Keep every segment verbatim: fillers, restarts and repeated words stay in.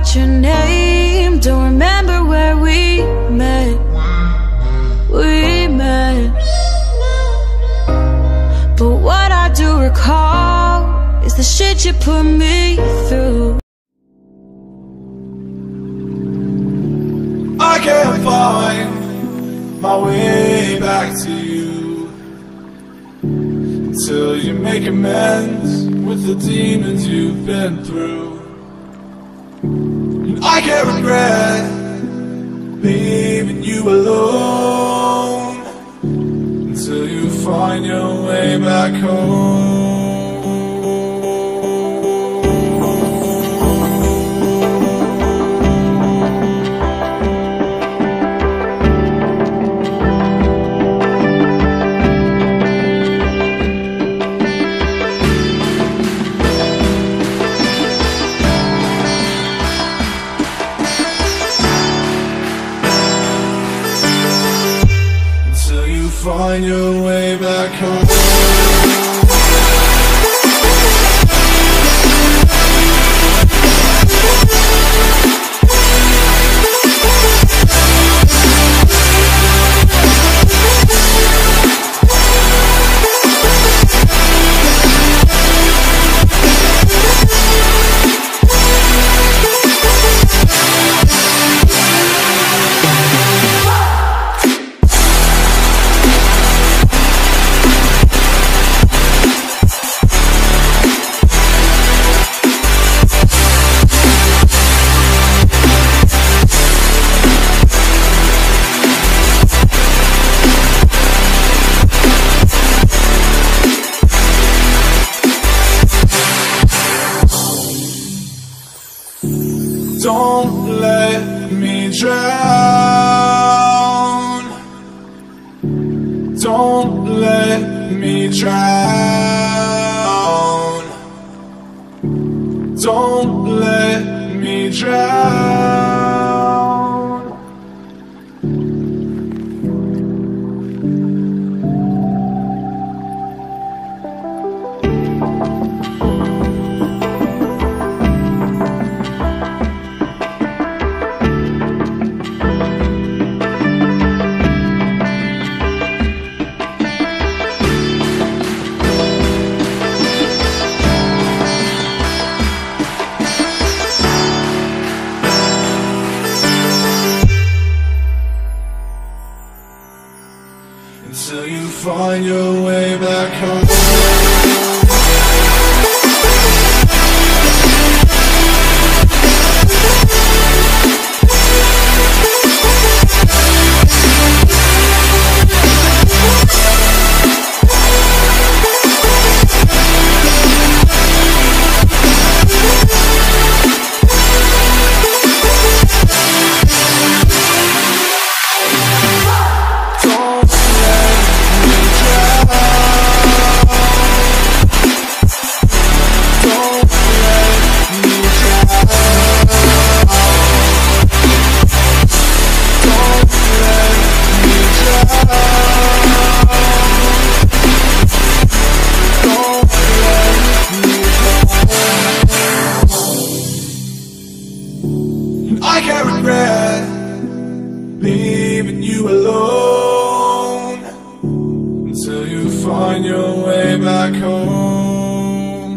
forgot your name, don't remember where we met. We met. But what I do recall is the shit you put me through. I can't find my way back to you until you make amends with the demons you've been through. And I can't regret leaving you alone until you find your way back home. Find your way back home. Don't let me drown. Don't let me drown. Don't let me drown. Until you find your way back home. I can't regret leaving you alone until you find your way back home.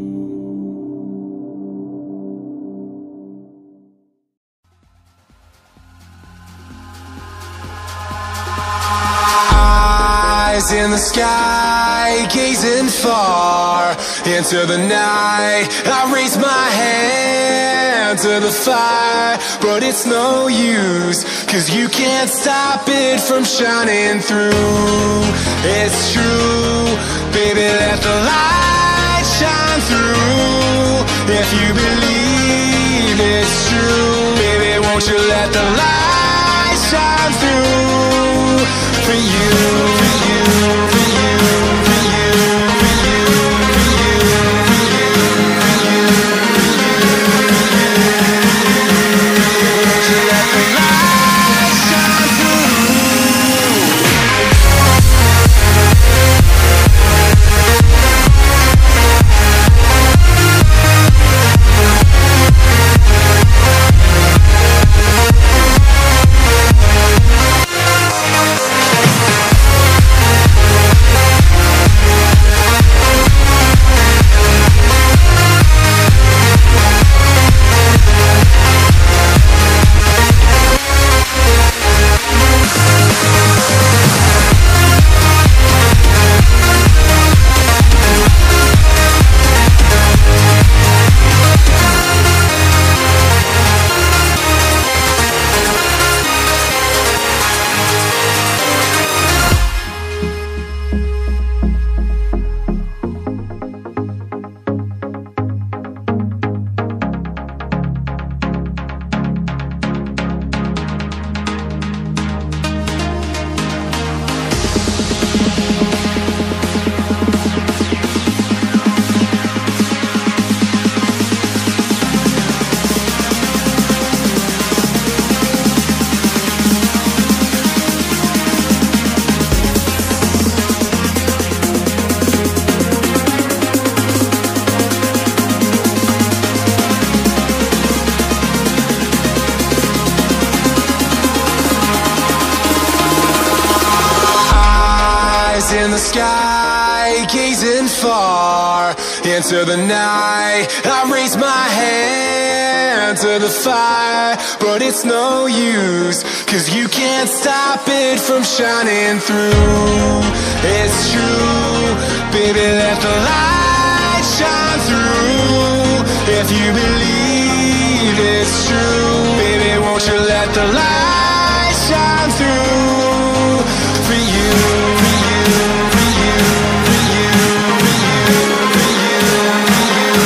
Eyes in the sky, gazing far into the night. I raise my hand to the fire, but it's no use, 'cause you can't stop it from shining through. It's true, baby, let the light shine through. If you believe it's true, baby, won't you let the light shine through for you, for you, for you, for you, for you, for you, for you, for you, won't you let the light shine through? the sky, gazing far into the night. I raise my hand to the fire, but it's no use, 'cause you can't stop it from shining through. It's true, baby, let the light shine through. If you believe it's true, baby, won't you let the light shine through for you, for you, for you, for you, for you, for you, for you,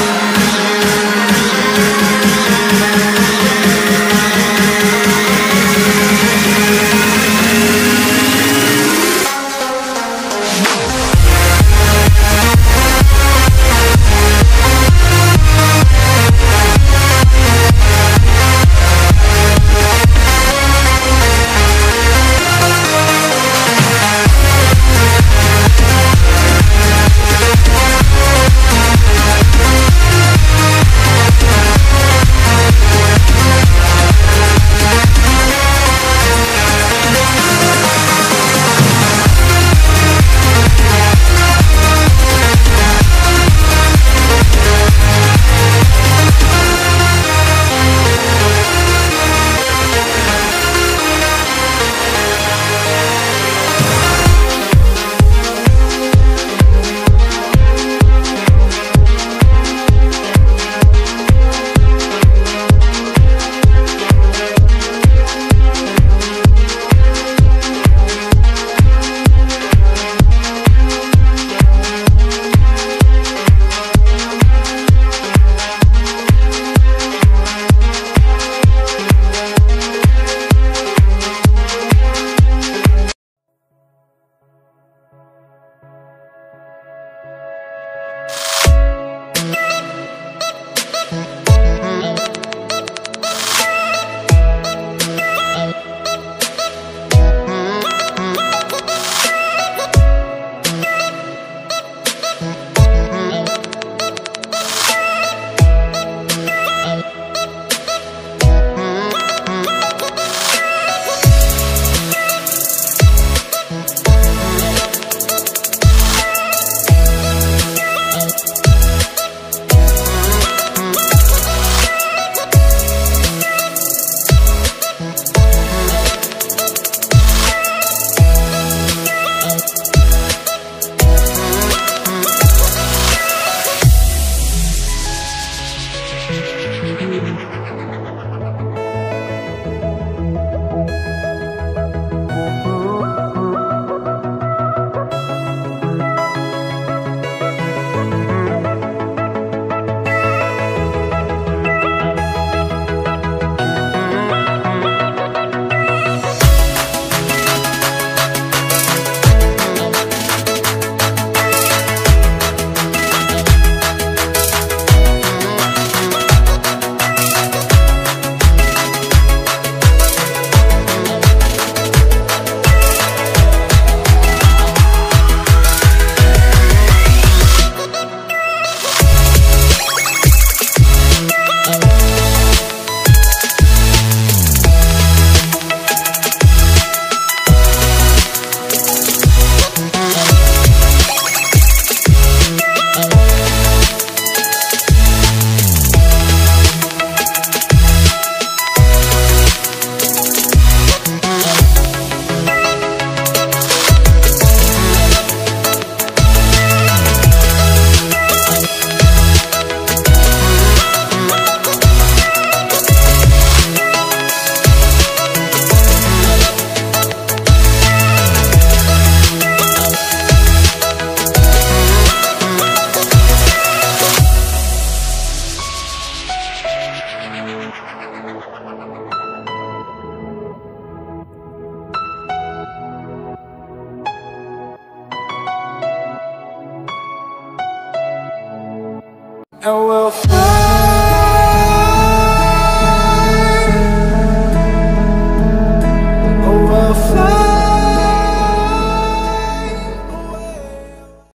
and we'll fly.